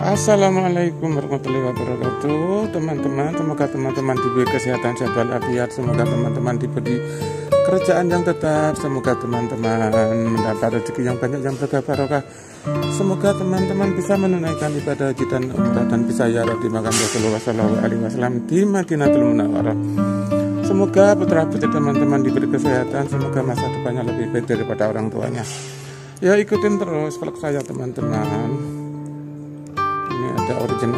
Assalamualaikum warahmatullahi wabarakatuh. Teman-teman, semoga teman-teman diberi kesehatan sehat walafiat. Semoga teman-teman diberi kerjaan yang tetap. Semoga teman-teman mendapat rezeki yang banyak yang berkah barokah. Semoga teman-teman bisa menunaikan ibadah haji dan umrah dan bisa ziarah di makam Rasulullah SAW di Madinatul Munawwarah. Semoga putra-putri teman-teman diberi kesehatan. Semoga masa depannya lebih baik daripada orang tuanya. Ya, ikutin terus vlog saya teman-teman. Ini ada origin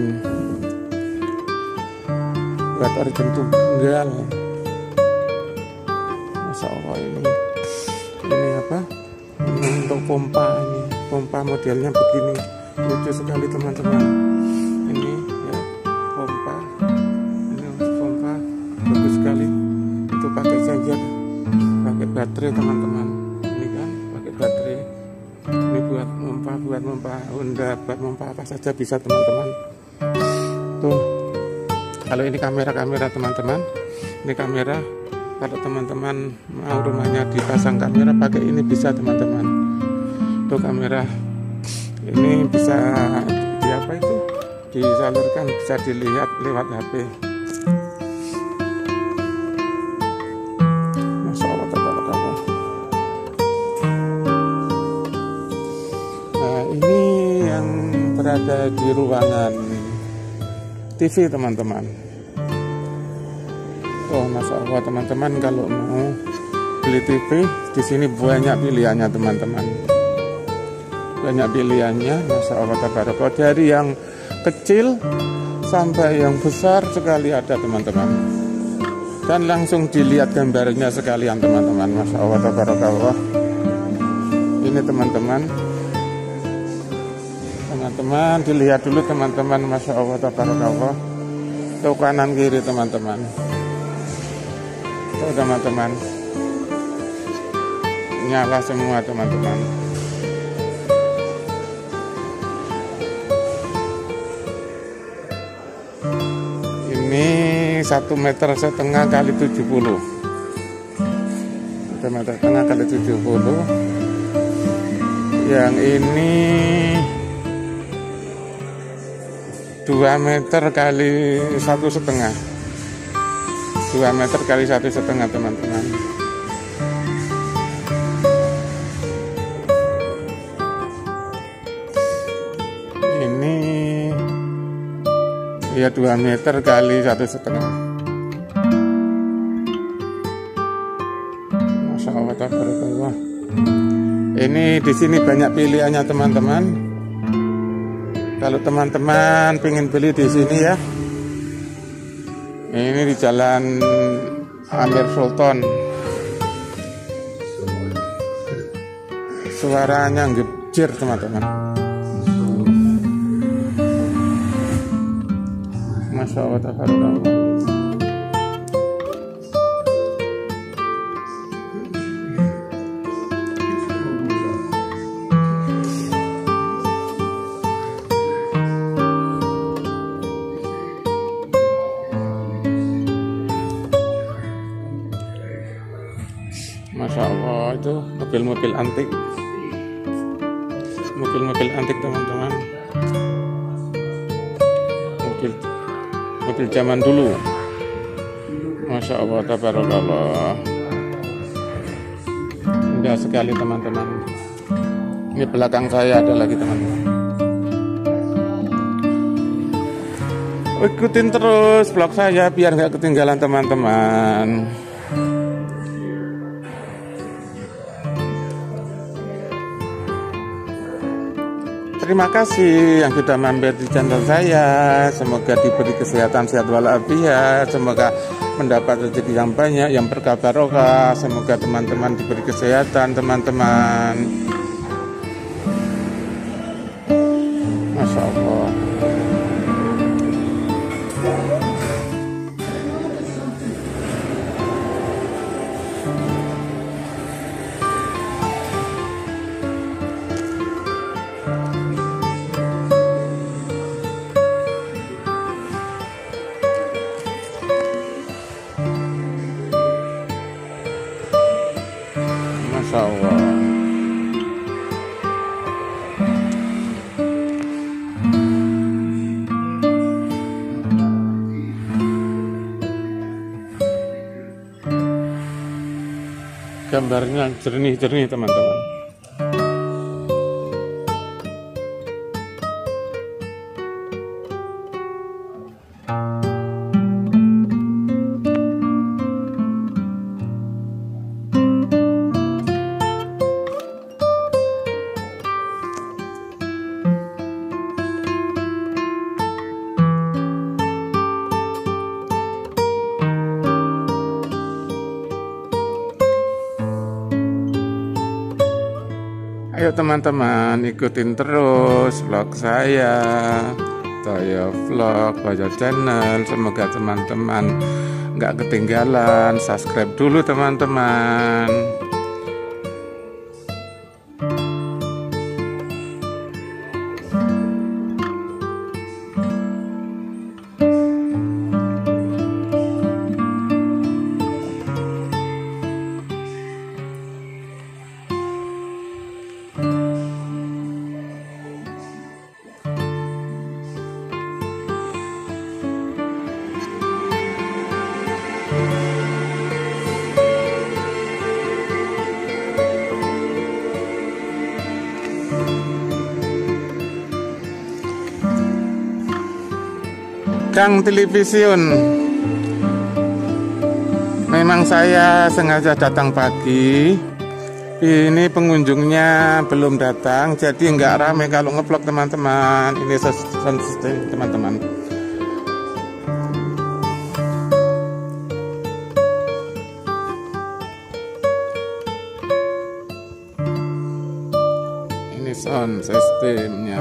buat origin tunggal. Masya Allah, ini apa, ini untuk pompa. Ini pompa modelnya begini, lucu sekali teman-teman. Ini ya pompa, ini untuk pompa bagus sekali. Itu pakai charger, pakai baterai teman-teman. Ini kan pakai baterai. Ini buat mempa Honda, buat mempa apa saja bisa teman-teman. Tuh, kalau ini kamera teman-teman, ini kamera. Kalau teman-teman mau rumahnya dipasang kamera pakai ini bisa teman-teman. Tuh kamera, ini bisa di apa itu, disalurkan, bisa dilihat lewat HP. Ada di ruangan TV teman-teman. Oh, Masya Allah teman-teman, kalau mau beli TV di sini banyak pilihannya teman-teman. Banyak pilihannya, Masya Allah tabarakallah, dari yang kecil sampai yang besar sekali ada teman-teman. Dan langsung dilihat gambarnya sekalian teman-teman. Masya Allah tabarakallah. Ini teman-teman dilihat dulu teman-teman. Masya Allah tabarakallah. Tuh kanan kiri teman-teman. Tuh teman-teman, nyala semua teman-teman. Ini 1,5 meter kali 70. 1,5 meter kali 70. Yang ini 2 meter kali 1,5. 2 meter kali 1,5 teman-teman. Ini ya 2 meter kali 1,5. Masya Allah tabarakallah. Ini di sini banyak pilihannya teman-teman. Kalau teman-teman pengen beli di sini ya, ini di Jalan Amir Sultan. Suaranya ngejir teman-teman. Masya Allah tabarakallah. Masya Allah, itu mobil-mobil antik. Mobil-mobil antik teman-teman. Mobil zaman dulu. Masya Allah tabarakallah. Indah sekali teman-teman. Ini belakang saya ada lagi teman-teman. Ikutin terus vlog saya biar nggak ketinggalan teman-teman. Terima kasih yang sudah mampir di channel saya. Semoga diberi kesehatan sehat walafiat. Semoga mendapat rezeki yang banyak yang berkah barokah. Semoga teman-teman diberi kesehatan teman-teman. Masya Allah. Masya Allah. gambarnya jernih-jernih teman-teman. Ayo teman-teman, ikutin terus vlog saya, Toyo Vlog, Toyo Channel. Semoga teman-teman nggak ketinggalan. Subscribe dulu teman-teman. Gang Television. Memang saya sengaja datang pagi. Ini pengunjungnya belum datang, jadi nggak rame kalau ngevlog teman-teman. Ini sound system teman-teman. Ini sound systemnya.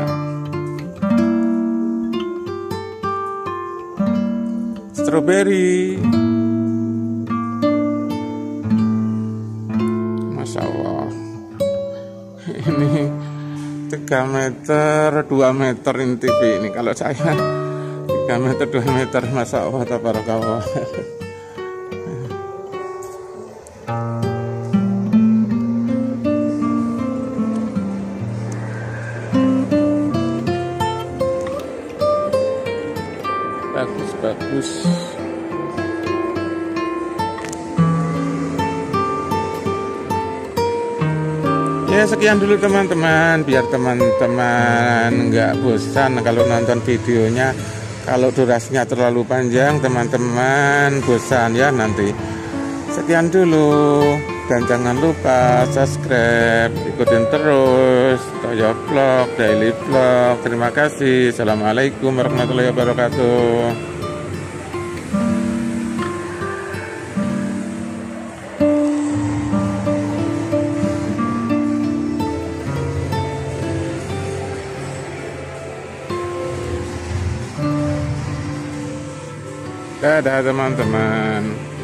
Strawberry, Masya Allah. Ini 3 meter 2 meter ini TV ini. Kalau saya 3 meter 2 meter, Masya Allah, tabarakallah. Bagus. Ya sekian dulu teman-teman, biar teman-teman nggak bosan kalau nonton videonya. Kalau durasinya terlalu panjang teman-teman bosan ya nanti. Sekian dulu, dan jangan lupa subscribe, ikutin terus Toyo Vlog, Daily Vlog. Terima kasih. Assalamualaikum warahmatullahi wabarakatuh. Dadah teman-teman.